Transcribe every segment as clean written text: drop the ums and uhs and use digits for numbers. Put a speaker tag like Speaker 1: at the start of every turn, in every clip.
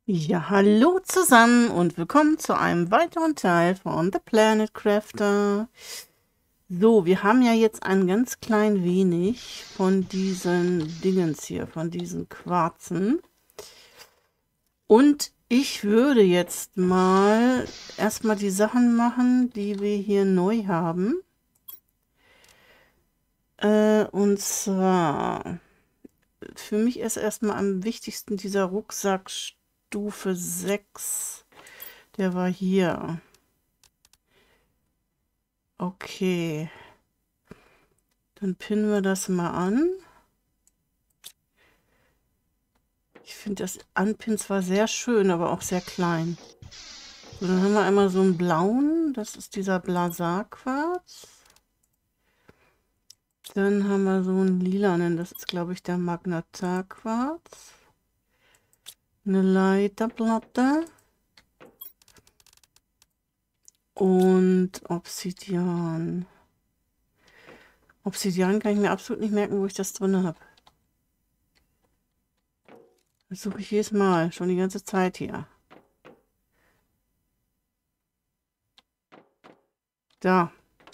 Speaker 1: Ja, hallo zusammen und willkommen zu einem weiteren Teil von The Planet Crafter. So, wir haben ja jetzt ein ganz klein wenig von diesen Dingens hier, von diesen Quarzen. Und ich würde jetzt mal erstmal die Sachen machen, die wir hier neu haben. Und zwar, für mich ist erstmal am wichtigsten dieser Rucksack Stufe 6. Der war hier. Okay, dann pinnen wir das mal an. Ich finde das Anpinnen zwar sehr schön, aber auch sehr klein. So, dann haben wir einmal so einen blauen, das ist dieser Blasar-Quarz. Dann haben wir so einen lilanen, das ist glaube ich der Magnetar-Quarz. Eine Leiterplatte. Und Obsidian. Obsidian kann ich mir absolut nicht merken, wo ich das drin habe. Das suche ich jedes Mal, schon die ganze Zeit hier. Da.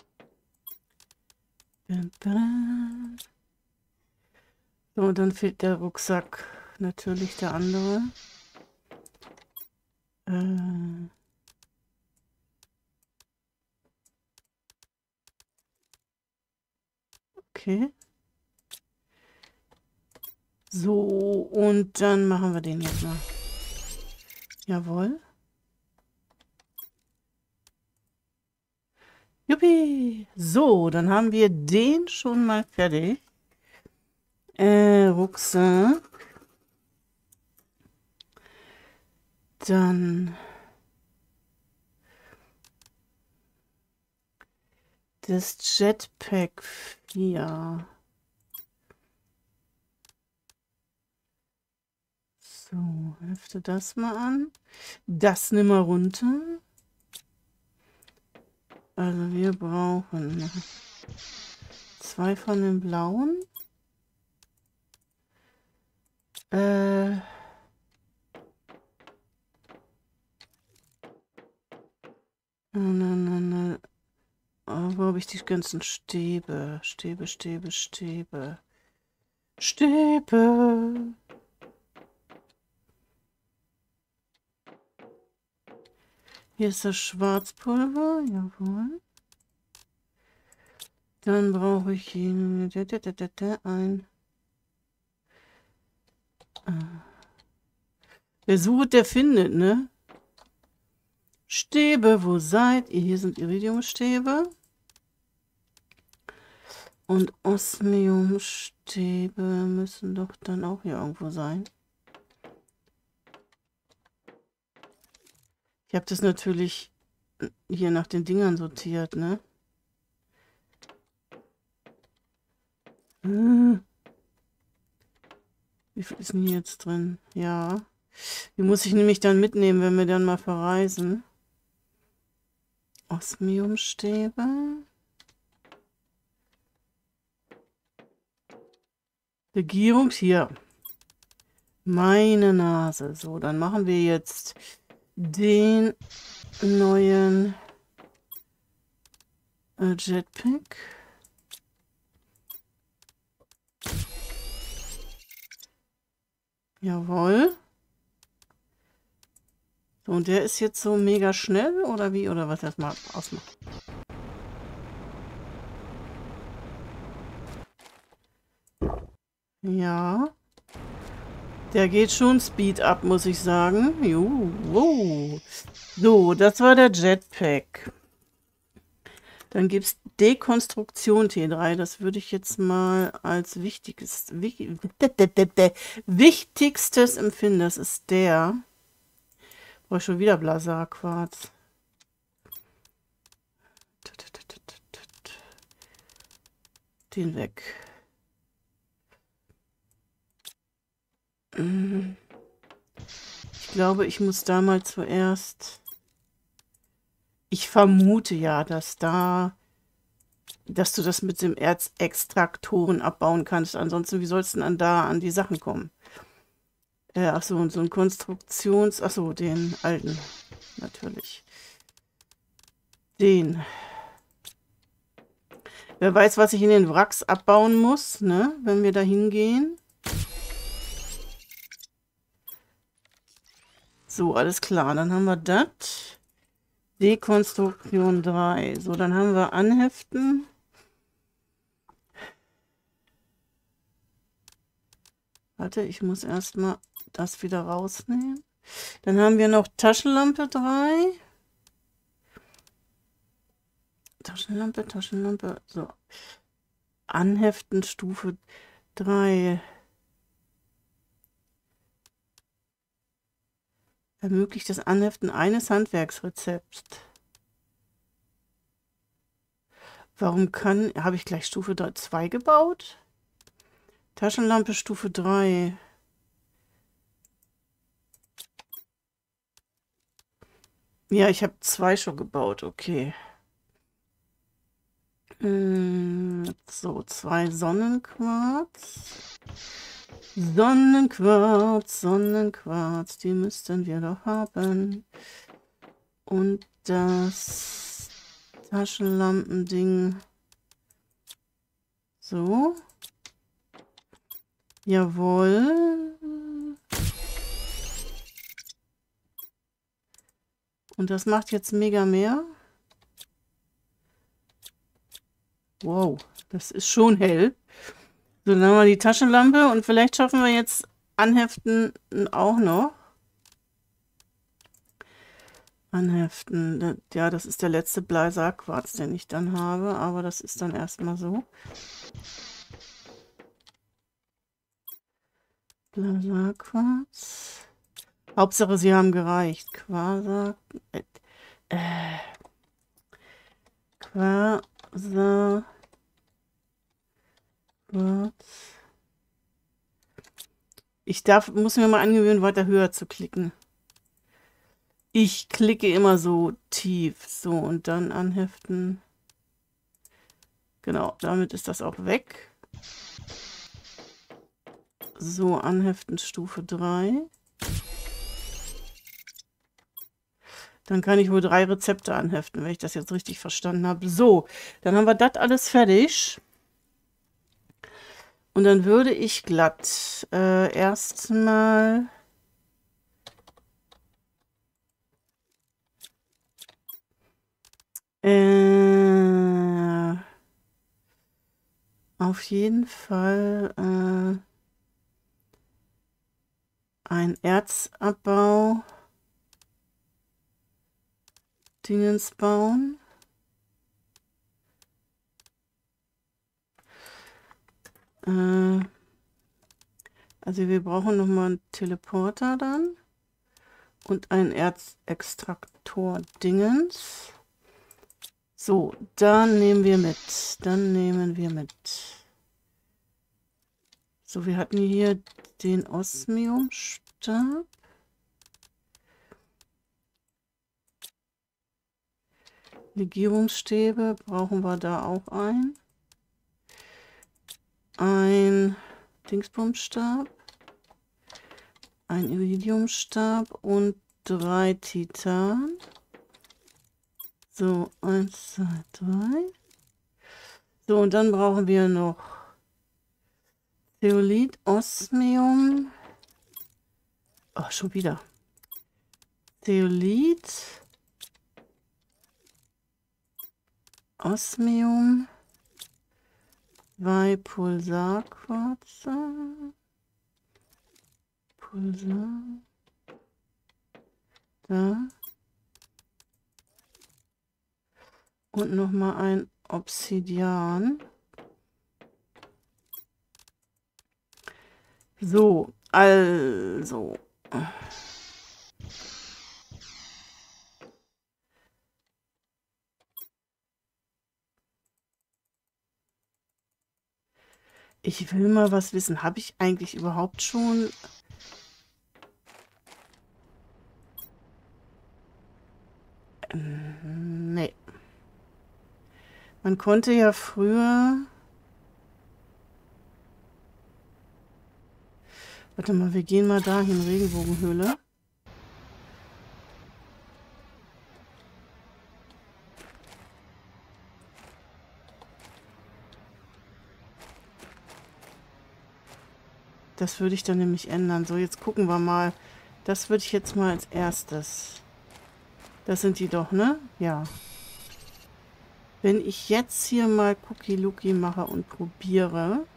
Speaker 1: So, und dann fehlt der Rucksack. Natürlich der andere. Okay. So, und dann machen wir den jetzt mal. Jawohl. Juppie. So, dann haben wir den schon mal fertig. Rucksack. Dann das Jetpack 4. So, hefte das mal an. Das nimm mal runter. Also wir brauchen 2 von den blauen. Na, na, na, na. Oh, wo habe ich die ganzen Stäbe? Stäbe, Stäbe, Stäbe. Stäbe. Hier ist das Schwarzpulver. Jawohl. Dann brauche ich hier ein. Wer sucht, der findet, ne? Stäbe, wo seid ihr? Hier sind Iridiumstäbe. Und Osmiumstäbe müssen doch dann auch hier irgendwo sein. Ich habe das natürlich hier nach den Dingern sortiert, ne? Wie viel ist denn hier jetzt drin? Ja. Die muss ich nämlich dann mitnehmen, wenn wir dann mal verreisen. Osmiumstäbe. Legierung hier. Meine Nase. So, dann machen wir jetzt den neuen Jetpack. Jawohl. So, und der ist jetzt so mega schnell oder wie? Oder was das mal ausmacht? Ja. Der geht schon Speed up, muss ich sagen. Wow. So, das war der Jetpack. Dann gibt es Dekonstruktion T3. Das würde ich jetzt mal als wichtigstes empfinden. Das ist der. Brauche ich schon wieder Blasar-Quarz. Den weg. Ich glaube, ich muss da mal zuerst... Ich vermute ja, dass du das mit dem Erzextraktoren abbauen kannst. Ansonsten, wie sollst du denn da an die Sachen kommen? Ach so, und so ein Konstruktions... Ach so, den alten. Natürlich. Den. Wer weiß, was ich in den Wracks abbauen muss, ne? Wenn wir da hingehen. So, alles klar. Dann haben wir das. Dekonstruktion 3. So, dann haben wir Anheften. Warte, ich muss erstmal das wieder rausnehmen. Dann haben wir noch Taschenlampe 3. Taschenlampe, Taschenlampe. So. Anheften Stufe 3. Ermöglicht das Anheften eines Handwerksrezepts. Warum habe ich gleich Stufe 2 gebaut? Taschenlampe Stufe 3. Ja, ich habe 2 schon gebaut, okay. So, 2 Sonnenquarz. Sonnenquarz, Sonnenquarz, die müssten wir doch haben. Und das Taschenlampending. So. Jawohl. Und das macht jetzt mega mehr. Wow, das ist schon hell. So, dann haben wir die Taschenlampe und vielleicht schaffen wir jetzt Anheften auch noch. Anheften, ja, das ist der letzte Bleisarquarz, den ich dann habe, aber das ist dann erstmal so. Bleisarquarz. Hauptsache, sie haben gereicht. Quasar. Quasar. Ich muss mir mal angewöhnen, weiter höher zu klicken. Ich klicke immer so tief. So, und dann anheften. Genau, damit ist das auch weg. So, anheften Stufe 3. Dann kann ich wohl 3 Rezepte anheften, wenn ich das jetzt richtig verstanden habe. So, dann haben wir das alles fertig. Und dann würde ich glatt erstmal auf jeden Fall ein Erzabbau Dingens bauen. Also wir brauchen nochmal einen Teleporter dann und ein Erzextraktor-Dingens. So, dann nehmen wir mit. Dann nehmen wir mit. So, wir hatten hier den Osmiumstab. Legierungsstäbe brauchen wir da auch ein. Ein Dingsbumstab. Ein Iridiumstab und 3 Titan. So, 1, 2, 3. So, und dann brauchen wir noch Zeolit, Osmium. Oh, schon wieder. Zeolit. Osmium. 2 Pulsarquarze. Pulsar. Da. Und nochmal ein Obsidian. So, also. Ich will mal was wissen. Habe ich eigentlich überhaupt schon... Nee. Man konnte ja früher... Warte mal, wir gehen mal dahin, Regenbogenhöhle. Das würde ich dann nämlich ändern. So, jetzt gucken wir mal. Das würde ich jetzt mal als erstes. Das sind die doch, ne? Ja. Wenn ich jetzt hier mal Cookie Lookie mache und probiere,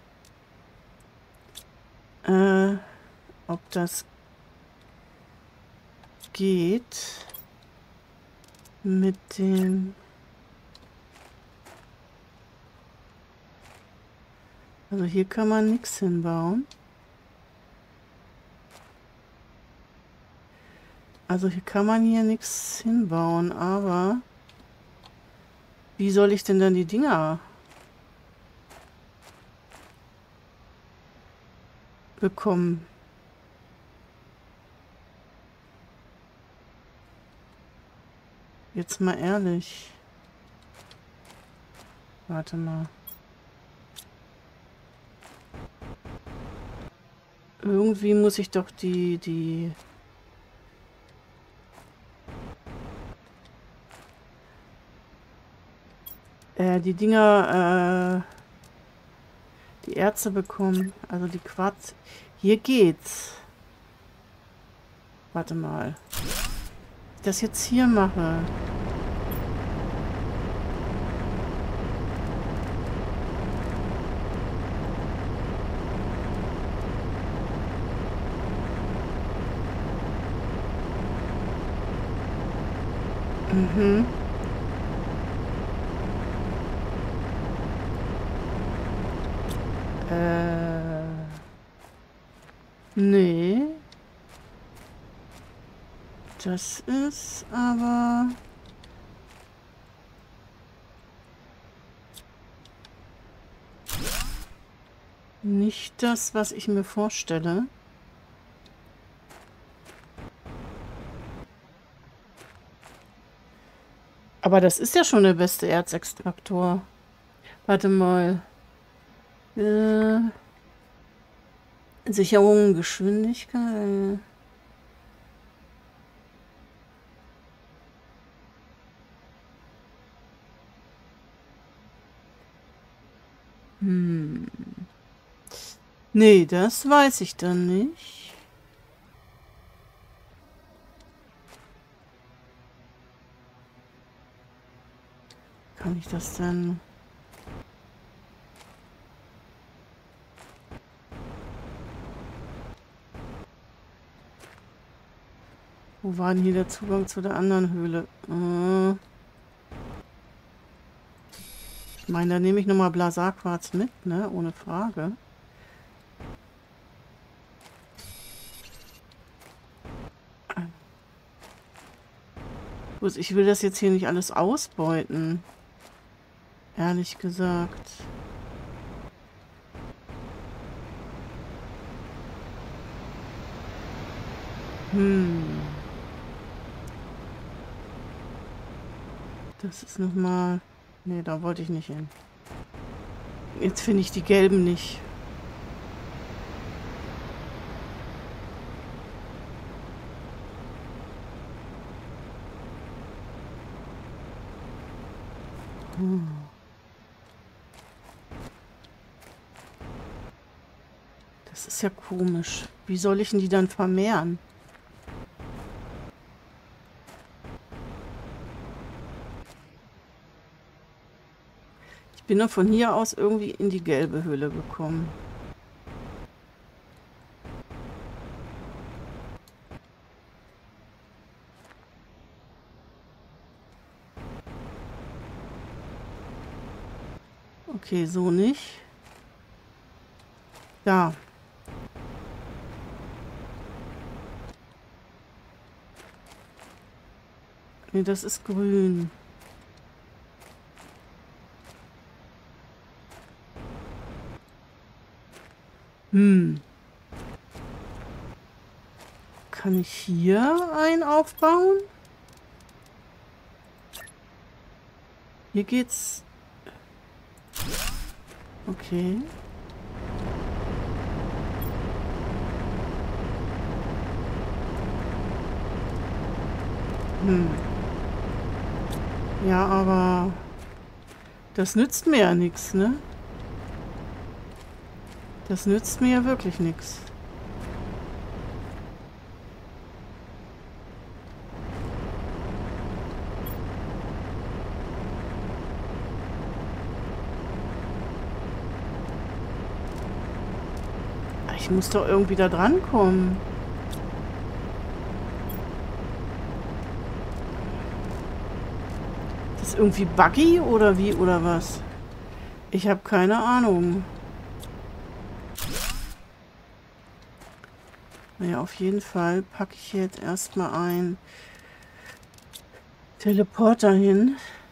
Speaker 1: ob das geht mit dem... Also hier kann man nichts hinbauen. Also hier kann man hier nichts hinbauen, aber wie soll ich denn dann die Dinger bekommen? Jetzt mal ehrlich. Warte mal. Irgendwie muss ich doch die Dinger, die Erze bekommen. Also die Quarz. Hier geht's. Warte mal. Wenn ich das jetzt hier mache. Mhm. Nee. Das ist aber... nicht das, was ich mir vorstelle. Aber das ist ja schon der beste Erzextraktor. Warte mal. Sicherung, Geschwindigkeit. Nee, das weiß ich dann nicht. Kann ich das denn... Wo war denn hier der Zugang zu der anderen Höhle? Ich meine, da nehme ich nochmal Blasarquarz mit, ne? Ohne Frage. Bloß ich will das jetzt hier nicht alles ausbeuten. Ehrlich gesagt. Das ist nochmal... Nee, da wollte ich nicht hin. Jetzt finde ich die gelben nicht. Das ist ja komisch. Wie soll ich denn die dann vermehren? Ich bin doch von hier aus irgendwie in die gelbe Höhle gekommen. Okay, so nicht. Da. Nee, das ist grün. Kann ich hier einen aufbauen? Hier geht's... Okay. Hm. Ja, aber das nützt mir ja nichts, ne? Das nützt mir ja wirklich nichts. Ich muss doch irgendwie da dran kommen. Ist das irgendwie buggy oder wie oder was? Ich habe keine Ahnung. Naja, auf jeden Fall packe ich jetzt erstmal ein Teleporter hin.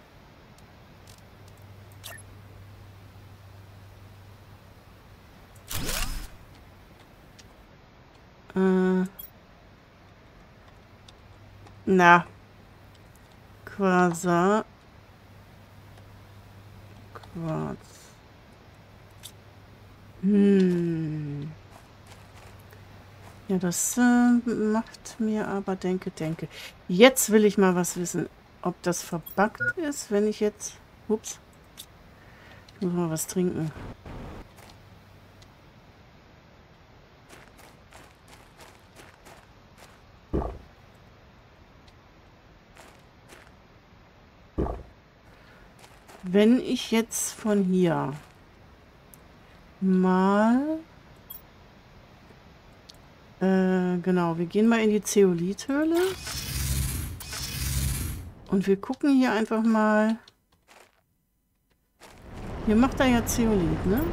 Speaker 1: Na, Quasar. Quarz. Ja, das macht mir aber denke. Jetzt will ich mal was wissen. Ob das verbuggt ist, wenn ich jetzt... Ups. Ich muss mal was trinken. Wenn ich jetzt von hier mal... genau, wir gehen mal in die Zeolithöhle. Und wir gucken hier einfach mal... Hier macht er ja Zeolit, ne?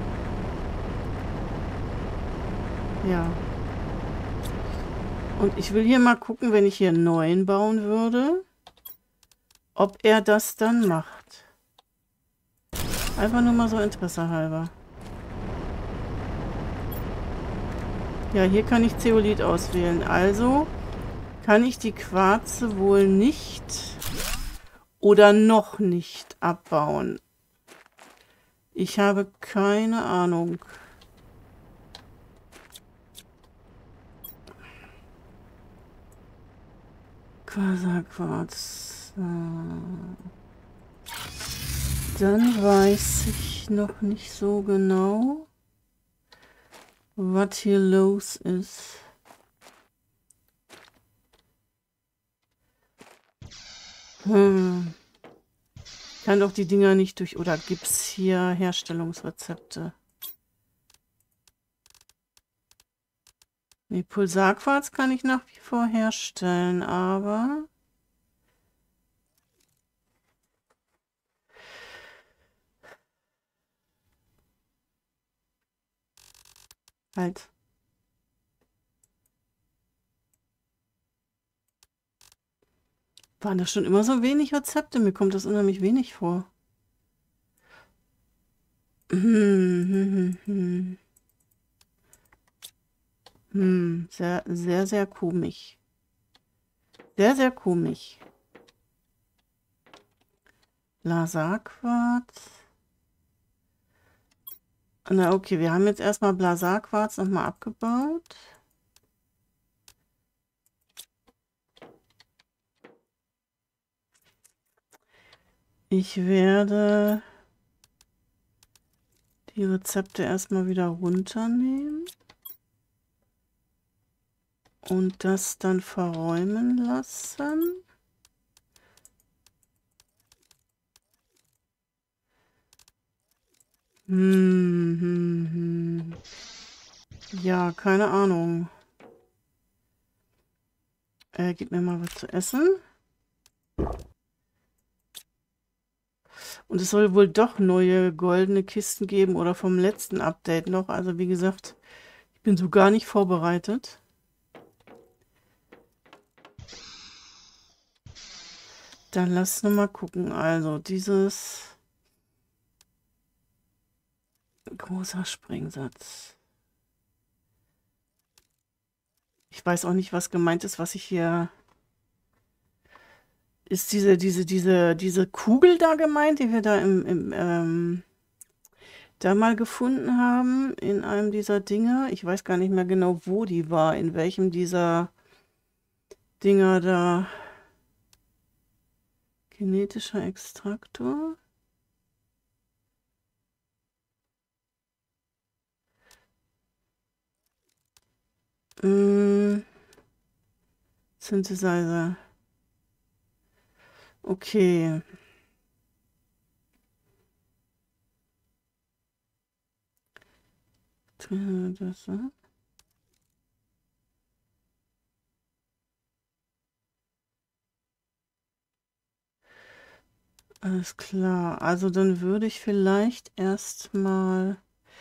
Speaker 1: Ja. Und ich will hier mal gucken, wenn ich hier einen neuen bauen würde, ob er das dann macht. Einfach nur mal so Interesse halber. Ja, hier kann ich Zeolit auswählen. Also kann ich die Quarze wohl nicht oder noch nicht abbauen. Ich habe keine Ahnung. Quasarquarz. Dann weiß ich noch nicht so genau, was hier los ist. Kann doch die Dinger nicht durch... Oder gibt es hier Herstellungsrezepte? Nee, Pulsarquarz kann ich nach wie vor herstellen, aber... Halt. Waren das schon immer so wenig Rezepte? Mir kommt das unheimlich wenig vor. Sehr komisch. Sehr komisch. Blasarquarz. Na okay, wir haben jetzt erstmal Blasarquarz nochmal abgebaut. Ich werde die Rezepte erstmal wieder runternehmen und das dann verräumen lassen. Ja, keine Ahnung. Gib mir mal was zu essen. Und es soll wohl doch neue goldene Kisten geben oder vom letzten Update noch. Also wie gesagt, ich bin so gar nicht vorbereitet. Dann lass noch mal gucken. Also dieses großer Sprengsatz. Ich weiß auch nicht, was gemeint ist, was ich hier... Ist diese Kugel da gemeint, die wir da da mal gefunden haben in einem dieser Dinger? Ich weiß gar nicht mehr genau, wo die war, in welchem dieser Dinger da. Genetischer Extraktor. Synthesizer. Okay. Das, alles klar. Also dann würde ich vielleicht erstmal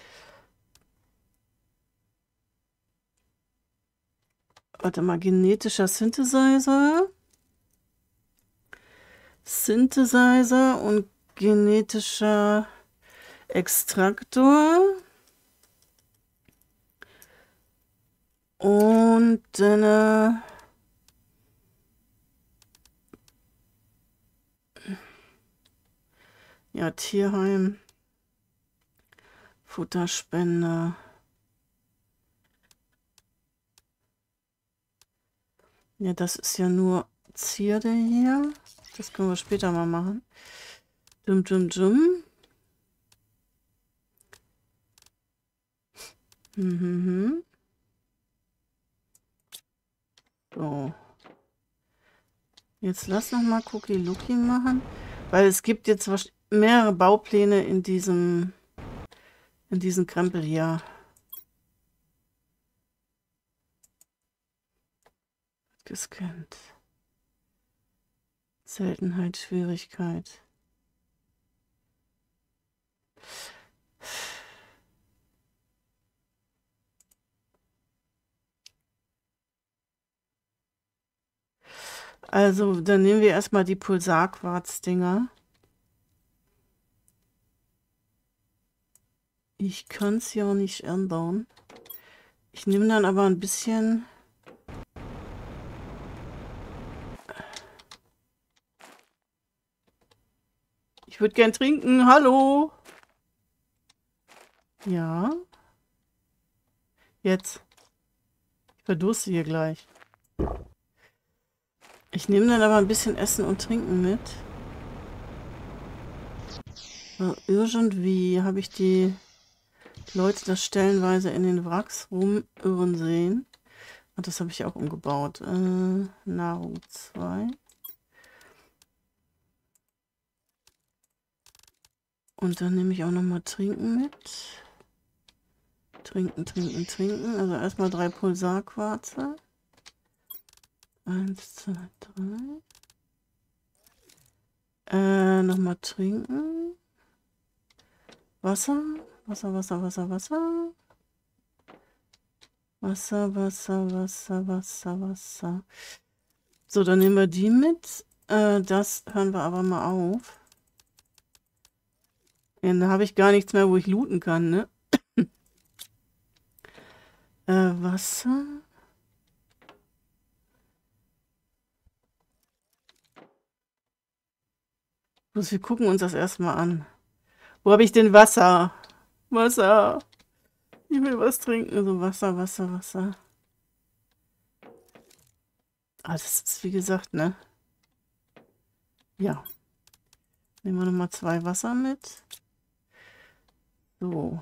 Speaker 1: warte mal, genetischer Synthesizer. Synthesizer und genetischer Extraktor. Und dann ja, Tierheim, Futterspender. Ja, das ist ja nur Zierde hier. Das können wir später mal machen. Dum, dum, dum. So. Jetzt lass noch mal Cookie Lookie machen, weil es gibt jetzt mehrere Baupläne in diesem Krempel hier. Gescannt. Seltenheit, Schwierigkeit. Also, dann nehmen wir erstmal die Pulsarquarz-Dinger. Ich kann es ja auch nicht ändern. Ich nehme dann aber ein bisschen... Ich würde gern trinken. Hallo? Ja. Jetzt. Ich verdurste hier gleich. Ich nehme dann aber ein bisschen Essen und Trinken mit. So, irgendwie habe ich die Leute das stellenweise in den Wracks rumirren sehen. Und das habe ich auch umgebaut. Nahrung 2. Und dann nehme ich auch noch mal Trinken mit. Trinken, trinken, trinken. Also erstmal 3 Pulsarquarze. 1, 2, 3. Nochmal trinken. Wasser. Wasser, Wasser, Wasser, Wasser. Wasser, Wasser, Wasser, Wasser, Wasser. So, dann nehmen wir die mit. Das hören wir aber mal auf. Ja, da habe ich gar nichts mehr, wo ich looten kann, ne? Wasser. Bloß wir gucken uns das erstmal an. Wo habe ich denn Wasser? Wasser. Ich will was trinken. Also Wasser, Wasser, Wasser. Ah, das ist wie gesagt, ne? Ja. Nehmen wir nochmal 2 Wasser mit. So.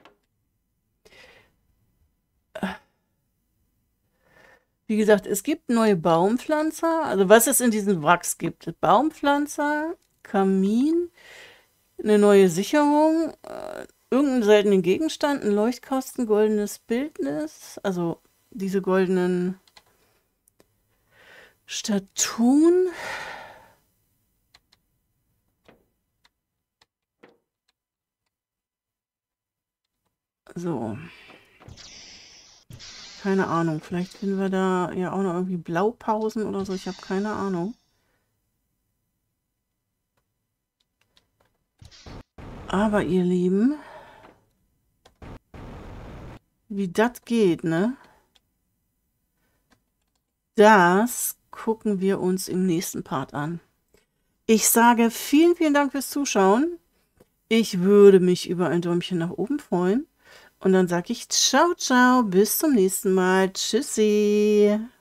Speaker 1: Wie gesagt, es gibt neue Baumpflanzer. Also was es in diesen Wracks gibt. Baumpflanzer, Kamin, eine neue Sicherung, irgendeinen seltenen Gegenstand, ein Leuchtkasten, goldenes Bildnis. Also diese goldenen Statuen. So. Keine Ahnung. Vielleicht finden wir da ja auch noch irgendwie Blaupausen oder so. Ich habe keine Ahnung. Aber ihr Lieben, wie das geht, ne? Das gucken wir uns im nächsten Part an. Ich sage vielen, vielen Dank fürs Zuschauen. Ich würde mich über ein Däumchen nach oben freuen. Und dann sage ich ciao, ciao, bis zum nächsten Mal. Tschüssi.